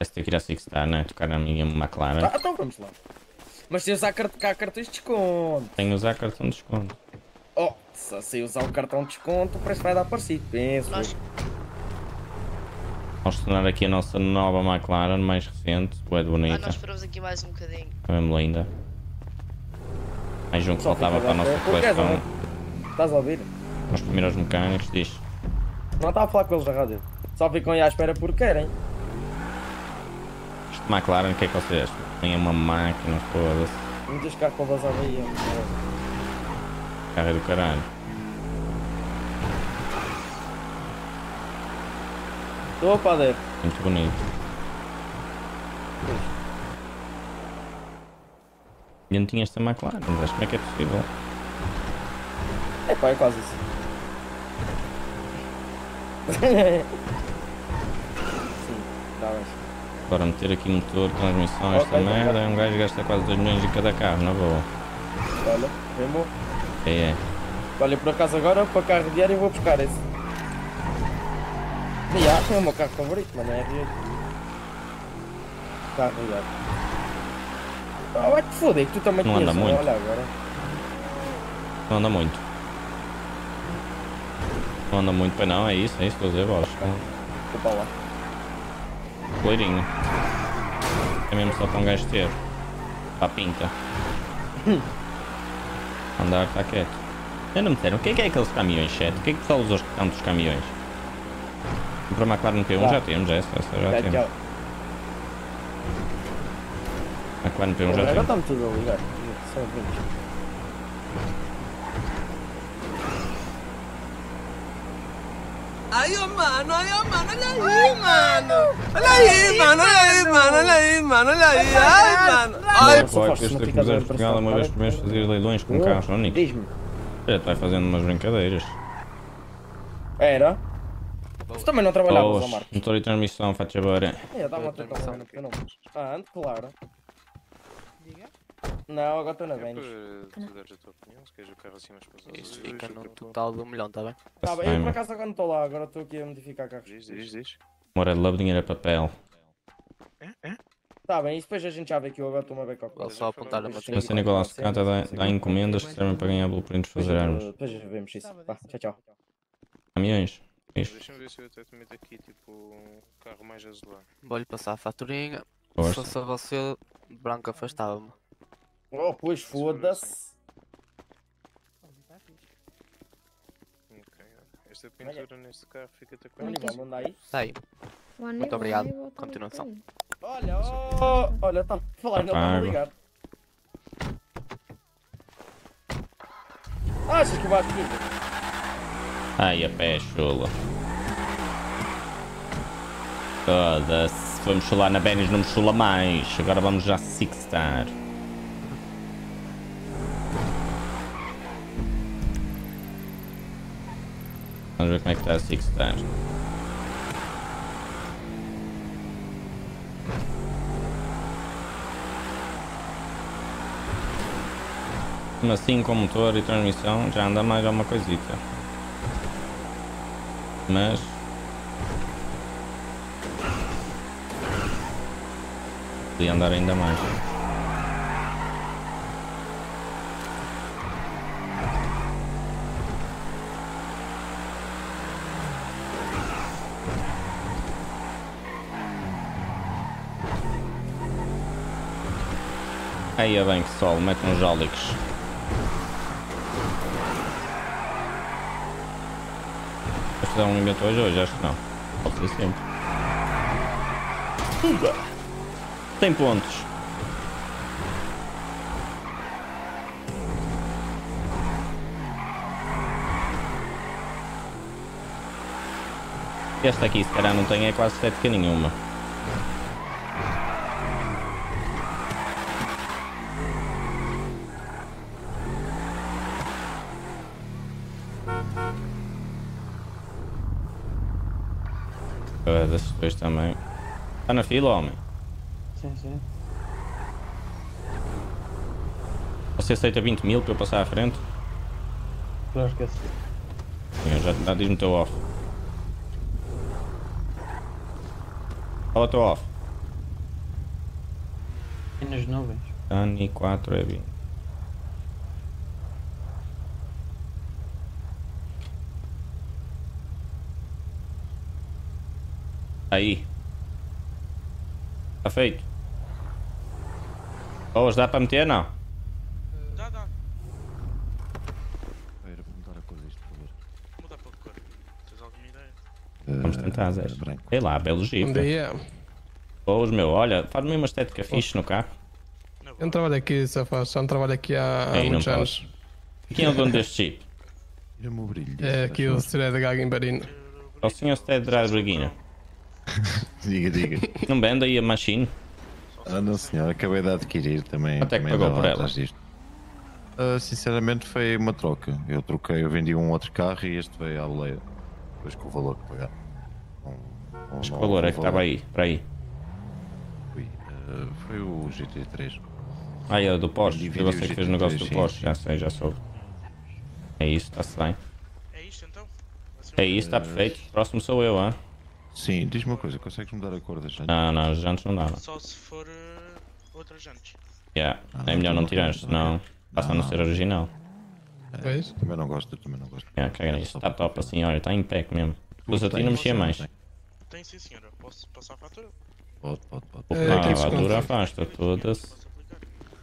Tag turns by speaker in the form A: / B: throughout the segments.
A: Parece ter que ir a Six Star, né? Tocar na minha McLaren.
B: Tá, então vamos lá. Mas se usar cá cartões de desconto.
A: Tenho que usar cartão de desconto.
B: Oh, se usar o cartão de desconto, o preço vai dar parecido, penso.
C: Nós,
A: Vamos tornar aqui a nossa nova McLaren, mais recente. Bué de bonita.
C: nós esperamos aqui mais um bocadinho.
A: É mesmo linda. Mais um que
B: Só
A: faltava
B: fica
A: para a nossa
B: bem. Porque és
A: coleção.
B: Estás a ouvir?
A: Vamos primeiro aos mecânicos, diz.
B: Não estava a falar com eles na rádio. Só ficam aí à espera porque querem.
A: Este McLaren, o que é que vocês acham? Tem uma máquina, foda-se.
B: Muitos carros para vazar aí.
A: Carro é do caralho.
B: Estou a padeiro.
A: Muito bonito. E não tinha esta McLaren, mas como é que é possível?
B: É pá, é quase isso. Sim, dá mais.
A: Agora meter aqui motor, transmissão, esta
B: Ok,
A: merda,
B: ok.
A: um gajo gasta quase 2 milhões em cada carro, na boa.
B: Olha, vemo.
A: É.
B: Olha, por acaso agora para carro diário eu vou buscar esse. É o meu carro favorito, mas não é R8. Carro diário. Oh, vai-te foder, que tu também
A: Não anda
B: conheces,
A: muito.
B: olha agora.
A: Não anda muito. Não anda muito, pois não, é isso, estou a dizer, bolas.
B: Vou para lá.
A: Coleirinho. É mesmo só para um gajo ter. Para a pinta. Andar está quieto. Eu não me disseram, o que é aqueles caminhões, chat? O que é que o pessoal usa os tantos caminhões? Para a McLaren P1 já temos, essa já temos.
B: Tchau.
A: McLaren P1 já
B: Agora
A: temos.
B: está-me tudo a ligar. São brincos.
D: Ai, oh, mano, olha aí, mano. Olha aí, mano, olha aí, mano, olha aí, mano, olha aí, ai, mano. Ai,
B: Não,
A: Pode
B: se
A: este
B: não
A: que
B: fica
A: puseres
B: bem
A: Portugal uma vez
B: prestado,
A: por mês fazer leilões com carros únicos.
B: Diz-me.
A: Olha, tu vai fazendo umas brincadeiras.
B: Era? Tu também não trabalhavas, ó
A: Boas,
B: Marcos?
A: motor e transmissão, faz favor.
B: Dá uma troca lá no eu não. Ando, claro. Não, agora estou na
E: É
B: Vênus.
E: para tu dares a tua opinião, se queres o carro assim mais para os
F: Isto
E: azuis,
F: fica
E: o
F: no
E: carro-
F: total de 1 milhão, tá bem?
B: Tá bem, eu por acaso agora não estou lá, agora estou aqui a modificar carros.
E: Diz.
A: Mora de love, dinheiro é papel.
B: Tá bem, e depois a gente já vê que eu agora estou-me a ver com a
F: Vou
B: coisa.
F: só apontar a
B: Depois
F: matriz.
B: tenho
A: Você Nicolau Secata dá
B: Sim.
A: encomendas que servem para ganhar blueprints
B: Depois,
A: fazer armas.
B: depois vemos isso. Vá, tchau.
A: Caminhões. Isto.
E: Deixa-me ver se eu até te meto aqui tipo um carro mais azulado.
F: Vou-lhe passar a faturinha. Se
A: Força.
F: fosse a você, branco afastava-me.
B: Oh, pois foda-se.
E: Ok, esta pintura neste carro fica-te a
B: Olha,
E: quanto?
B: vamos andar aí.
F: Está aí. Muito obrigado. Continuação.
B: Olha, olha, está a falar, não está a
A: Apago.
B: ligar. Achas que vais aqui?
A: Ai, a pé, chula. Foda-se. Vamos chular na Benis, não me chula mais. Agora vamos já Six Star. Vamos ver como é que está a Six Star. Mesmo assim, com motor e transmissão, já anda mais alguma coisita. Mas... podia andar ainda mais. Aí é bem que sol, mete uns jólicos. Vais dar um invento hoje? Acho que não. Pode ser sempre. Pumba! 100 pontos. Esta aqui, se calhar, não tem é quase estética nenhuma. Desses dois também. Está na fila, homem?
B: Sim.
A: Você aceita 20 mil para eu passar à frente?
B: Não esquece.
A: Já diz-me o teu off. Fala o teu off.
C: E nas nuvens.
A: Dani 4 é 20. Aí. Está feito. Boas, dá para meter não?
E: Dá.
G: Era para mudar a cor disto, por favor.
E: Mudar para cor. Tens alguma ideia?
A: Vamos tentar, Zé.
G: Branco.
A: Sei lá, belo
D: Um
A: gifre.
D: dia.
A: Boas, meu, olha, faz-me uma estética fixe no carro.
E: Não,
D: Eu não trabalho aqui, Safaz. Já não trabalho aqui há
A: Ei, não
D: muitos
A: posso.
D: anos.
A: Quem é o dono deste jeep?
G: Tira-me o brilho.
D: É aqui o Sr. de Gagenbarino.
A: É o senhor Stead Draguinha.
G: Diga.
A: Não vende aí a machine?
G: Ah, não senhor, acabei de adquirir também.
A: Quanto é que
G: também
A: pagou
G: andava
A: por ela?
G: atrás disto. Sinceramente foi uma troca. Eu vendi um outro carro e este veio à boleia. Depois com o valor que pagar.
A: Mas que valor é que estava aí? Para aí.
G: Foi o GT3.
A: Ah, é do Porsche.
G: Vendi
A: Foi você que fez o negócio do
G: sim,
A: Porsche.
G: sim.
A: Já sei, já soube. É isso, está-se bem.
E: é isto então?
A: É isso, está perfeito. Próximo sou eu, hein?
G: Sim, diz-me uma coisa, consegues mudar a cor das jantes?
A: Não, os jantes não dá. Não.
E: Só se for outras jantes.
A: Yeah.
G: Ah,
A: É melhor não
G: não,
A: tirar,
G: não,
A: senão passa a não ser original.
D: Pois?
G: Também não gosto.
A: Yeah, caga nisso. Está top assim, olha, está em pé mesmo. Pus a ti não mexia mais.
E: Tem sim senhora. Posso passar a fatura?
G: Pode.
D: É, aqui
A: Ah, a
D: desconto.
A: fatura afasta toda-se.
E: Posso aplicar?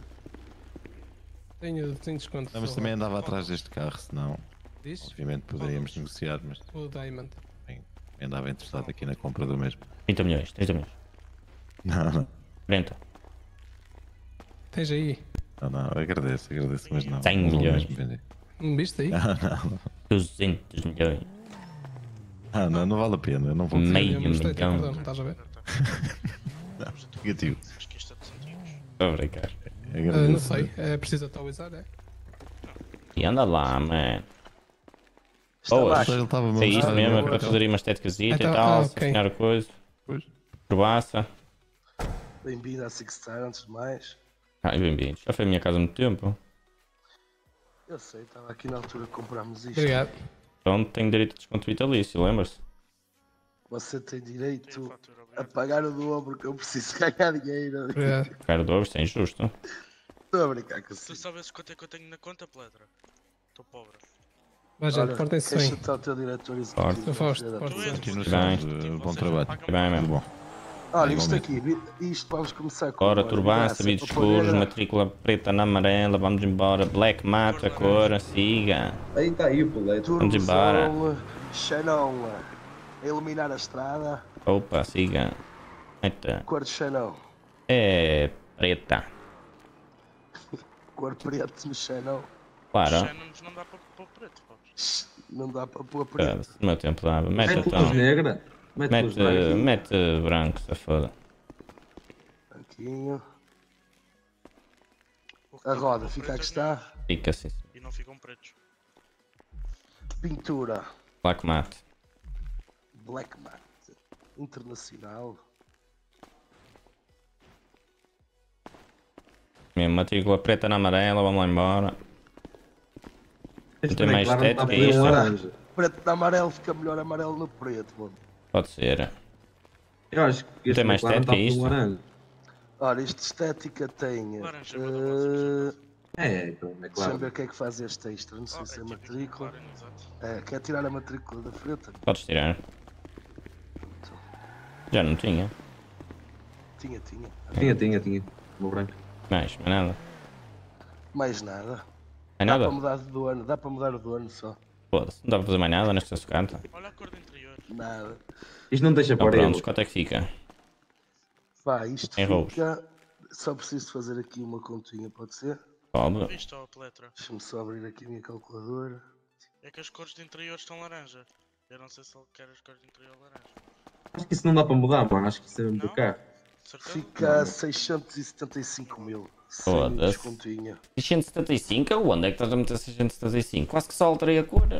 D: Tenho desconto.
G: Não, mas também andava atrás deste carro, senão
D: Diz?
G: obviamente poderíamos negociar, mas
D: O Diamond.
G: bem, andava interessado aqui na compra do mesmo.
A: 30 milhões, 30 milhões.
G: Não,
A: 40.
D: Tens aí?
G: agradeço, mas não.
A: 100
G: não vou
A: milhões.
G: mesmo vender.
D: Não viste aí?
G: Não,
A: 200 milhões.
G: não vale a pena, eu não vou dizer.
A: Meio
D: Eu mostrei-te,
A: milhão.
D: perdão, estás a ver?
G: Negativo.
E: Acho que isto é de centímetros.
A: Estou a brincar.
D: Não sei, é preciso atualizar, é?
A: E anda lá, man. Boas.
G: Ele estava
A: É isso
G: mostrar
A: mesmo,
G: uma
A: é para
G: coisa.
A: fazer aí uma estéticazita e
D: Então,
A: tal,
D: ok.
A: afinar o coisa.
G: Pois.
A: Probaça.
H: Bem-vindo à Sixstar, antes de mais.
A: Ai, bem-vindo. Já foi a minha casa há muito tempo.
H: Eu sei, estava aqui na altura que comprámos isto.
D: Obrigado.
A: Pronto, tenho direito a desconto vitalício, lembra-se?
H: Você tem
E: Tem
H: direito
E: fatura,
H: a
E: obrigado.
H: pagar o dobro que eu preciso ganhar dinheiro.
D: Obrigado.
A: Cara dobro, isso é injusto.
H: Estou a brincar com
E: Tu
H: você.
E: sabes quanto é que eu tenho na conta, Pletra? Estou pobre.
D: Mas gente, portem-se bem.
H: Queixa-te ao teu diretor
A: Forte.
H: executivo.
D: Sr. Fausto,
H: filha da
D: forte.
H: puta.
E: Tu és
G: Continuação
A: Bem.
G: de bom
E: Vocês
G: trabalho.
E: pagam
A: Bem
G: Tudo
A: mesmo.
G: bom.
H: Olha, isto
G: Igualmente.
H: aqui, isto vamos começar com
A: Ora,
H: uma
A: turbança,
H: graça
A: vidros
H: para poder-
A: escuros, matrícula preta na amarela, vamos embora. Black mata, cor, siga.
I: Aí está aí o polete.
A: Vamos embora.
H: Turbozão, Xenon, a iluminar a estrada,
A: Opa, siga. Eita.
H: cor de Xenon,
A: É preta.
H: cor preto no Xenon.
A: Claro.
E: Shannons não dá para pôr preto, pá.
H: Não dá para pôr preto.
A: No meu tempo dava. Mete
I: Mete
A: então.
I: luz negra. Mete luz negra.
A: Mete branco, se foda.
H: Branquinho.
E: O que
H: A
E: tem
H: roda,
E: para
H: fica
E: preto
H: a que
E: é
H: está.
A: Fica assim.
E: E não ficam pretos.
H: Pintura,
A: Black mate.
H: Black Matte, internacional.
A: Mesmo, matrícula preta na amarela, vamos lá embora.
I: Este
A: tem mais
I: também, claro,
A: estética,
I: não está a pedir
A: isto?
I: um laranja.
H: Preto no amarelo fica melhor amarelo no preto, mano.
A: Pode ser.
I: Eu acho que este
A: Tem mais
I: McLaren está a
A: estética
I: pedir um
A: isto?
I: laranja.
H: Ora, isto de estética tem.
E: Laranja, mas não posso
I: É, então, é
H: Deixa-me
I: claro.
H: ver o que é que faz este extra. Não sei se é matrícula. Quer tirar a matrícula da frente?
A: Podes tirar. Já não tinha.
H: Tinha.
I: Tinha. No branco.
A: Mais nada.
H: Mais nada.
A: Mais
H: Dá
A: nada?
H: para mudar de dono, dá para mudar o dono só.
A: Foda-se, não dá para fazer mais nada nesta sucata.
E: Olha a cor do interior.
H: Nada.
I: Isto não deixa
A: Então
I: pôr
A: pronto,
I: ele.
A: quanto é que fica?
H: Pá, isto
A: Em roubos.
H: fica. Só preciso fazer aqui uma continha, pode ser?
A: Pode.
E: Viste, ó, Pletra?
H: Deixa-me só abrir aqui a minha calculadora.
E: É que as cores de interior estão laranja. Eu não sei se ele quer as cores de interior laranja.
I: Acho que isso não dá para mudar, mano. Acho que isso é mesmo do
E: Não?
I: carro.
E: Certeza?
H: Fica a 675 mil. Sem
A: Foda-se.
H: descontinho.
A: 675? Onde é que estás a meter 675? Quase que só alterei a cor.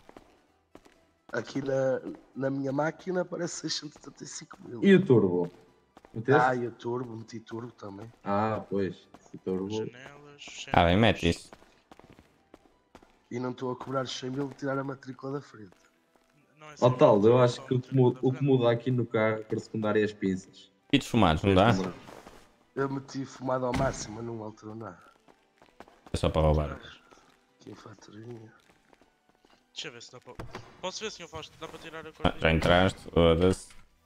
H: Aqui na minha máquina aparece 675 mil.
I: E o turbo? Meteste?
H: E o turbo, meti turbo também.
I: Ah, pois. O turbo.
E: Janelas,
A: Ah, bem, mete isso.
H: E não estou a cobrar 100 mil de tirar a matrícula da frente.
E: Não é
I: Ó
E: só-
I: tal, eu
E: só
I: acho que o que
E: matrícula
I: muda, o
E: da
I: que muda aqui no carro para secundário é as pinças.
A: Vidros fumados, não dá?
H: Eu meti fumado ao máximo, mas não alterou nada.
A: É só para roubar.
H: Aqui a faturinha.
E: Deixa eu ver se dá para. Posso ver, senhor Fausto? Dá para tirar a cor?
A: Já entraste, foda-se.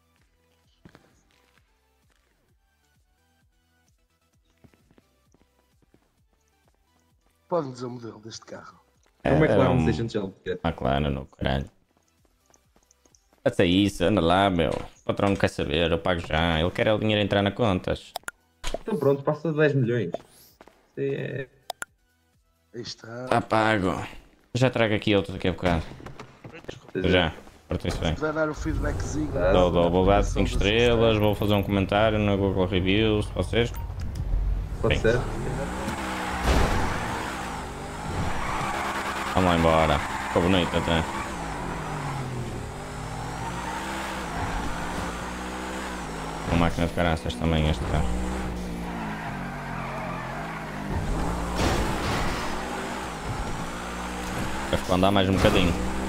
H: Pode-me dizer o modelo deste carro?
I: Como é que
A: Era
I: lá
A: um
I: não deixam de gel?
A: McLaren, no caralho. Até isso, anda lá, meu. O patrão não quer saber, eu pago já. Ele quer é o dinheiro entrar na contas.
I: Então pronto, passa de 10 milhões. Isso é...
H: Aí está.
A: Tá pago. Já trago aqui outro daqui a bocado. Já. Portem-se bem.
H: Vai dar o feedbackzinho.
A: Vou dar 5 estrelas, vou fazer um comentário no Google Reviews, vocês?
I: Pode
A: Bem.
I: ser?
A: Vamos lá embora. Ficou bonito até. Uma máquina de caraças também este carro. Já ficou a andar mais um bocadinho.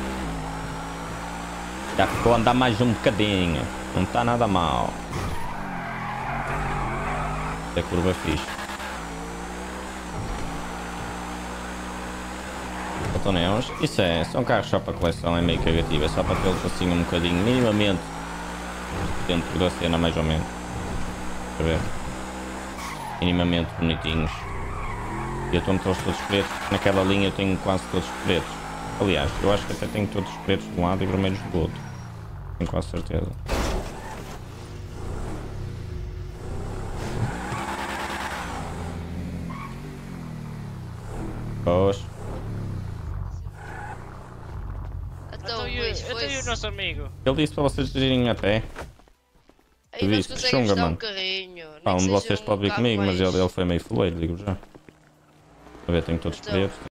A: Já ficou a andar mais um bocadinho. Não está nada mal. É curva fixe. Fotoneons. Isso são carros só para coleção, é meio cagativo. É só para tê-los assim um bocadinho, minimamente dentro da cena, mais ou menos. Deixa eu ver. Minimamente bonitinhos. Eu estou a metê-los todos pretos. Naquela linha eu tenho quase todos pretos. Aliás, eu acho que até tenho todos pretos de um lado e vermelhos do outro. Tenho quase certeza. Pois.
C: Então, Luís,
E: Até o nosso amigo.
A: Ele disse para vocês irem a pé.
C: aí nós
A: Viste,
C: conseguimos
A: chunga,
C: dar um
A: mano.
C: carrinho. nem
A: Pá, um
C: que
A: de
C: seja
A: vocês
C: um
A: pode vir
C: carro
A: comigo, mas
C: mais-
A: ele foi meio fuleiro, digo já. A ver, tenho todos
C: Então.
A: pretos.